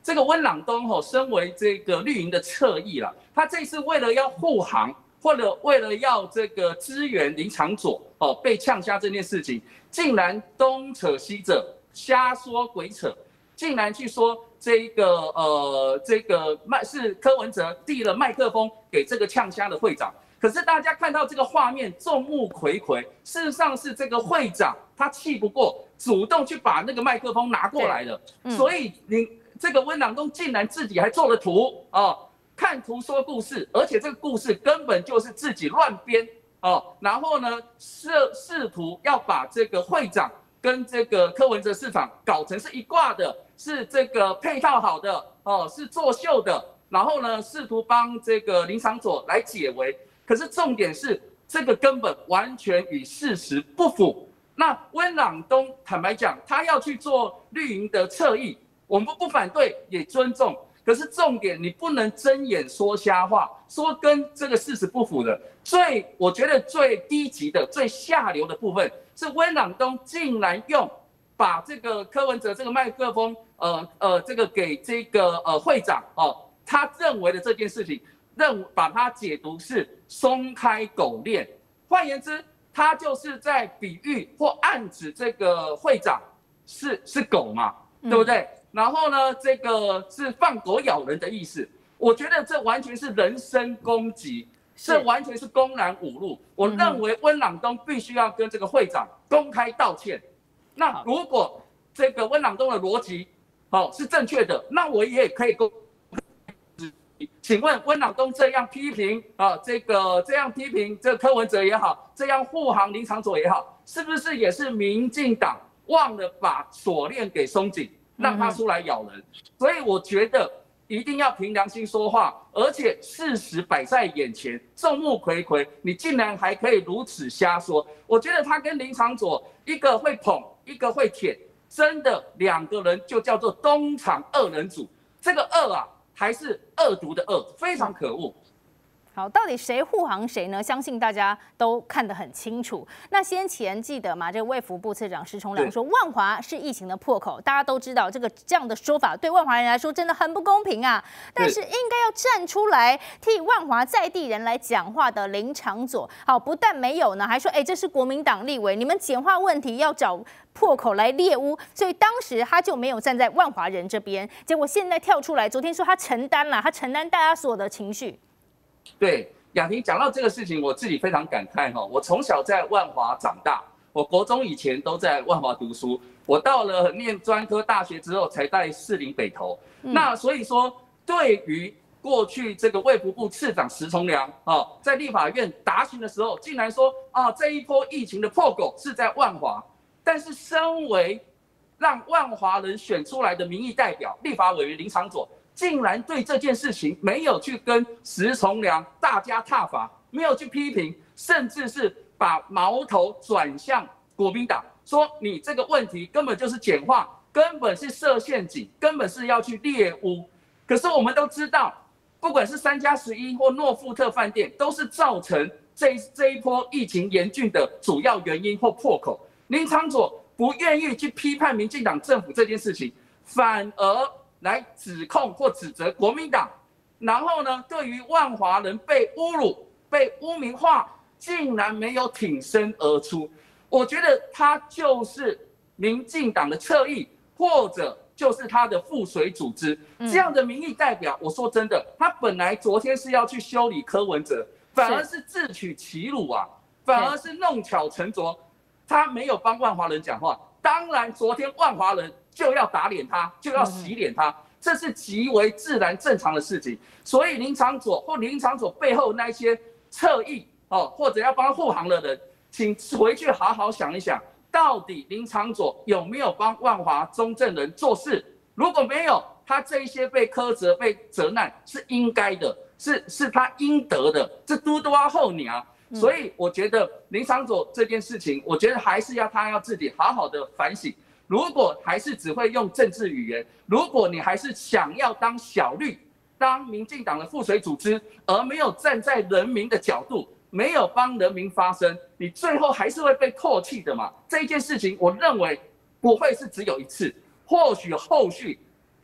这个温朗东身为这个绿营的侧翼啦，他这次为了要护航，或者为了要这个支援林昶佐被呛瞎这件事情，竟然东扯西扯，瞎说鬼扯，竟然去说这个是柯文哲递了麦克风给这个呛瞎的会长。可是大家看到这个画面，众目睽睽，事实上是这个会长他气不过，主动去把那个麦克风拿过来了。所以这个温朗东竟然自己还做了图看图说故事，而且这个故事根本就是自己乱编然后呢试图要把这个会长跟这个柯文哲市长搞成是一挂的，是这个配套好的是作秀的，然后呢试图帮这个林昶佐来解围。可是重点是，这个根本完全与事实不符。那温朗东坦白讲，他要去做绿营的侧翼，我们不反对，也尊重。可是重点，你不能睁眼说瞎话，说跟这个事实不符的。我觉得最低级的、最下流的部分是温朗东竟然把这个柯文哲这个麦克风，这个给这个会长他认为的这件事情。把它解读是松开狗链，换言之，他就是在比喻或暗指这个会长是狗嘛，对不对？然后呢，这个是放狗咬人的意思。我觉得这完全是人身攻击，这完全是公然侮辱。我认为温朗东必须要跟这个会长公开道歉。那如果这个温朗东的逻辑是正确的，那我也可以请问温朗东这样批评这样批评这柯文哲也好，这样护航林昶佐也好，是不是也是民进党忘了把锁链给松紧，让他出来咬人？所以我觉得一定要凭良心说话，而且事实摆在眼前，众目睽睽，你竟然还可以如此瞎说。我觉得他跟林昶佐一个会捧，一个会舔，真的两个人就叫做东厂二人组。这个恶还是恶毒的恶，非常可恶。 好，到底谁护航谁呢？相信大家都看得很清楚。那先前记得吗？这个卫福部次长施崇良说，万华是疫情的破口，大家都知道这样的说法对万华人来说真的很不公平啊。但是应该要站出来替万华在地人来讲话的林昶佐，好，不但没有呢，还说，这是国民党立委，你们简化问题要找破口来猎污，所以当时他就没有站在万华人这边。结果现在跳出来，昨天说他承担大家所有的情绪。 对，雅婷讲到这个事情，我自己非常感慨我从小在万华长大，我国中以前都在万华读书，我到了念专科大学之后才在士林北投。那所以说，对于过去这个卫福部次长施崇良在立法院答询的时候，竟然说这一波疫情的破口是在万华，但是身为让万华人选出来的民意代表立法委员林昶佐，竟然对这件事情没有去跟施崇良大加挞伐，没有去批评，甚至是把矛头转向国民党，说你这个问题根本就是简化，根本是设陷阱，根本是要去猎污。可是我们都知道，不管是3+11或诺富特饭店，都是造成这一波疫情严峻的主要原因或破口。林昶佐不愿意去批判民进党政府这件事情，反而来指控或指责国民党，然后呢，对于万华人被侮辱、被污名化，竟然没有挺身而出。我觉得他就是民进党的侧翼，或者就是他的附随组织这样的民意代表。我说真的，他本来昨天是要去修理柯文哲，反而是自取其辱啊，反而是弄巧成拙，他没有帮万华人讲话。当然，昨天万华人就要打脸他，就要洗脸他，这是极为自然正常的事情。所以林昶佐或林昶佐背后那些侧翼或者要帮他护航的人，请回去好好想一想，到底林昶佐有没有帮万华中正人做事？如果没有，他这一些被苛责、被责难是应该的，是他应得的，这嘟嘟啊后娘。所以我觉得林昶佐这件事情，我觉得还是他要自己好好的反省。如果还是只会用政治语言，如果你还是想要当小绿，当民进党的附随组织，而没有站在人民的角度，没有帮人民发声，你最后还是会被唾弃的嘛。这一件事情，我认为不会是只有一次，或许后续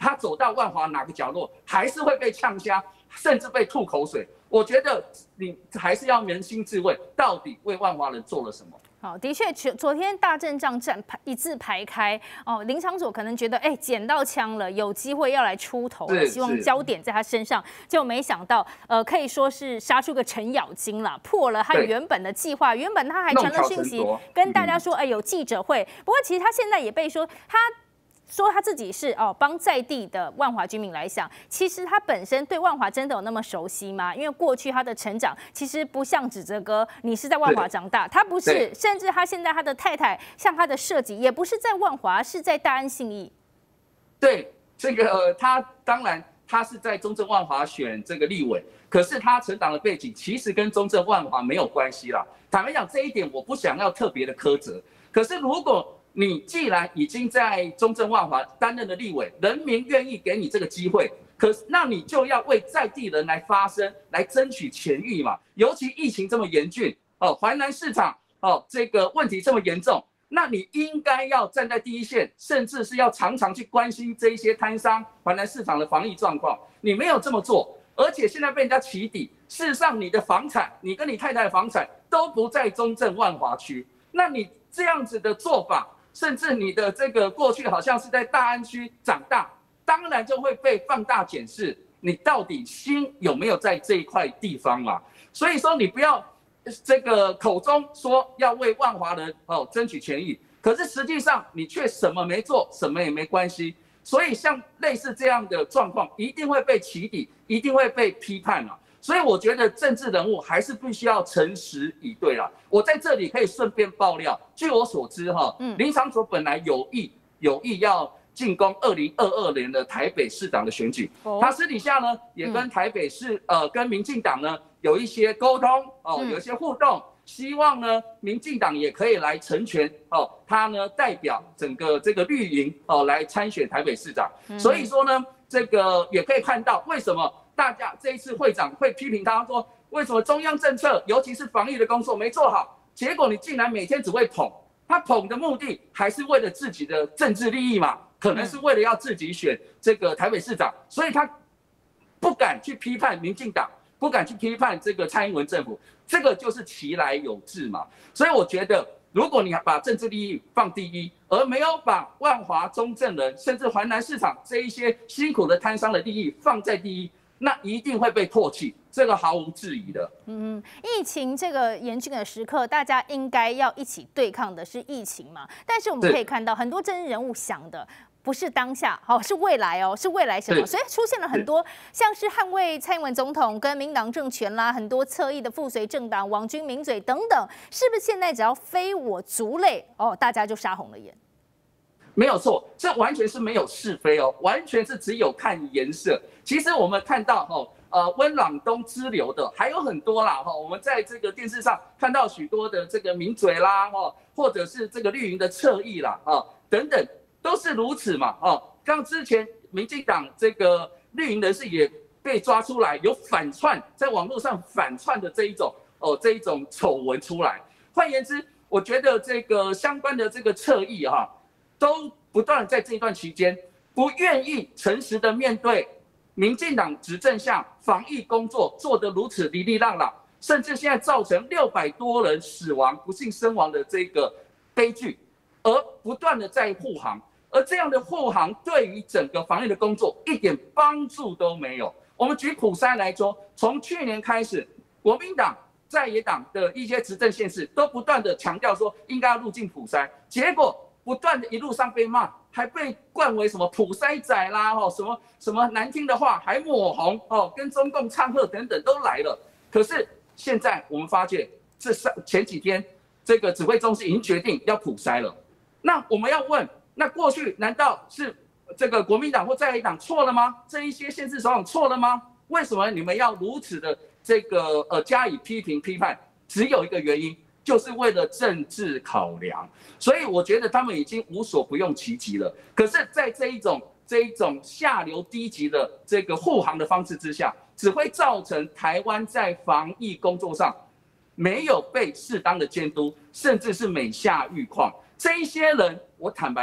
他走到万华哪个角落，还是会被呛瞎，甚至被吐口水。我觉得你还是要扪心自问，到底为万华人做了什么？ 好，的确，昨天大阵仗一字排开哦，林昶佐可能觉得捡到枪了，有机会要来出头了，希望焦点在他身上，就没想到可以说是杀出个程咬金了，破了他原本的计划。原本他还传了讯息跟大家说，有记者会。不过其实他现在也被说他自己是帮在地的万华居民来想，其实他本身对万华真的有那么熟悉吗？因为过去他的成长其实不像指哲哥，你是在万华长大，他不是，甚至他现在他的太太像他的设计也不是在万华，是在大安信义。 对，这个他当然他是在中正万华选这个立委，可是他成长的背景其实跟中正万华没有关系啦。坦白讲，这一点我不想要特别的苛责。可是如果你既然已经在中正万华担任了立委，人民愿意给你这个机会，那你就要为在地人来发声，来争取权益嘛。尤其疫情这么严峻，淮南市场这个问题这么严重，那你应该要站在第一线，甚至是要常常去关心这一些摊商淮南市场的防疫状况。你没有这么做，而且现在被人家起底，事实上你的房产，你跟你太太的房产都不在中正万华区，那你这样子的做法，甚至你的这个过去好像是在大安区长大，当然就会被放大检视，你到底心有没有在这一块地方嘛？所以说你不要这个口中说要为万华人争取权益，可是实际上你却什么没做，什么也没关系。所以像类似这样的状况，一定会被起底，一定会被批判啊。所以我觉得政治人物还是必须要诚实以对啦。我在这里可以顺便爆料，据我所知林昶佐本来有意要进攻2022年的台北市长的选举，他私底下呢也跟台北市跟民进党呢有一些沟通有一些互动，希望呢民进党也可以来成全他呢代表整个这个绿营来参选台北市长。所以说呢，这个也可以看到为什么大家这一次会长会批评他说，为什么中央政策，尤其是防疫的工作没做好，结果你竟然每天只会捧，他捧的目的还是为了自己的政治利益嘛，可能是为了要自己选这个台北市长，所以他不敢去批判民进党，不敢去批判这个蔡英文政府，这个就是其来有自嘛。所以我觉得，如果你把政治利益放第一，而没有把万华中正人甚至淮南市场这一些辛苦的摊商的利益放在第一，那一定会被唾弃，这个毫无质疑的。 疫情这个严峻的时刻，大家应该要一起对抗的是疫情嘛。但是我们可以看到，很多政治人物想的不是当下，是未来是未来什么？所以出现了很多像是捍卫蔡英文总统跟民党政权啦，很多侧翼的附随政党、网军名嘴等等，是不是现在只要非我族类大家就杀红了眼？ 没有错，这完全是没有是非完全是只有看颜色。其实我们看到温朗东支流的还有很多啦我们在这个电视上看到许多的这个名嘴啦或者是这个绿营的侧翼啦等等，都是如此嘛像之前民进党这个绿营人士也被抓出来有反串，在网络上反串的这一种丑闻出来。换言之，我觉得这个相关的这个侧翼都不断在这一段期间不愿意诚实的面对民进党执政下防疫工作做得如此哩哩浪浪，甚至现在造成600多人死亡、不幸身亡的这个悲剧，而不断的在护航，而这样的护航对于整个防疫的工作一点帮助都没有。我们举普筛来说，从去年开始，国民党在野党的一些执政县市都不断的强调说应该要入境普筛，结果不断的一路上被骂，还被冠为什么普筛仔啦，什么难听的话，还抹红跟中共唱和等等都来了。可是现在我们发现，前几天这个指挥中心已经决定要普筛了。那我们要问，那过去难道是这个国民党或在野党错了吗？这一些县市首长错了吗？为什么你们要如此的这个加以批评批判？只有一个原因，就是为了政治考量。所以我觉得他们已经无所不用其极了。可是，在这一种下流低级的这个护航的方式之下，只会造成台湾在防疫工作上没有被适当的监督，甚至是每下愈况。这一些人，我坦白讲，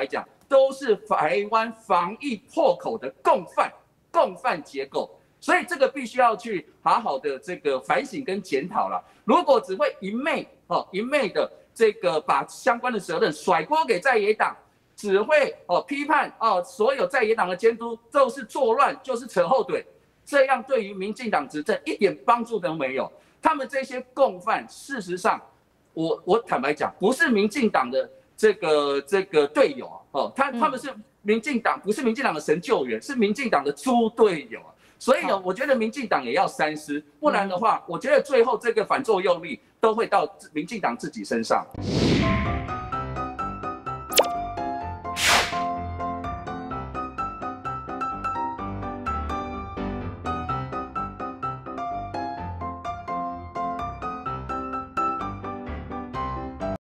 都是台湾防疫破口的共犯结构。所以这个必须要去好好的这个反省跟检讨了。如果只会一昧的这个把相关的责任甩锅给在野党，只会批判所有在野党的监督就是作乱，就是扯后腿，这样对于民进党执政一点帮助都没有。他们这些共犯，事实上，我坦白讲，不是民进党的这个队友他们是民进党，不是民进党的神救援，是民进党的猪队友。所以我觉得民进党也要三思，不然的话，我觉得最后这个反作用力都会到民进党自己身上。